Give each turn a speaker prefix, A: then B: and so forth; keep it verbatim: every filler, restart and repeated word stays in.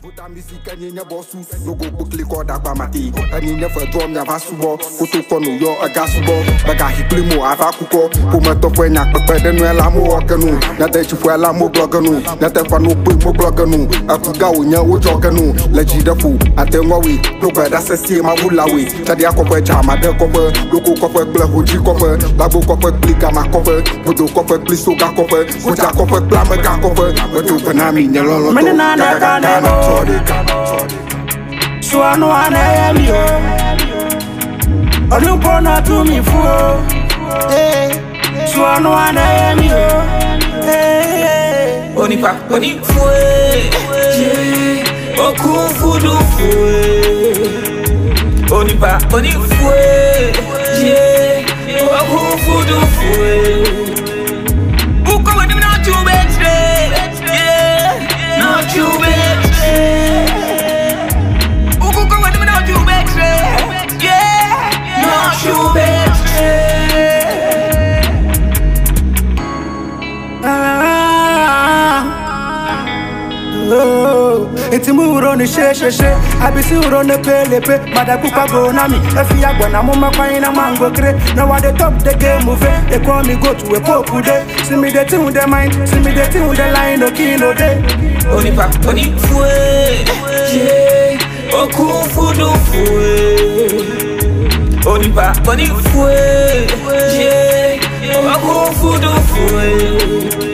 A: Buta music and you bossu, no go book liquor da bamati. And you never drum ya vasubo, kutu kono yo a gasubo. Baga hiklimo avakuko, kumato fwenya kpede no la mo wakanu. Na de chifwa la mo bloganu, na te fanu pu mo bloganu. Akuga unya wo joganu, lejida fu, atenwa we, no bada sesi ma wulawe. Tadi akopwe chama de kope, loko kope ble hoji kope, labo kope blika ma kope, buto kope bliso ga kope, koja kope blame ga kope, buto banami nyalolo.
B: So I know I am you. Or you gonna do me for? So I know I am you. Onipa, onifue, yeah. Oku fudu fue. Onipa, onifue, yeah. Oku fudu fue. Uko wadi not you betray, yeah. Not you betray. It's a move on the share, share, share. I be sure on the pele, Madakuka go nami. If you are gonna mama pine a mango cre. Now at the top the game move it. They call me go to a popu day. See me the thing with the mind, see me the thing with the line, no kilo day. Onipa, onifue, yeah. Oku fudu fue. Onipa, onifue, yeah. Oku fudu fue.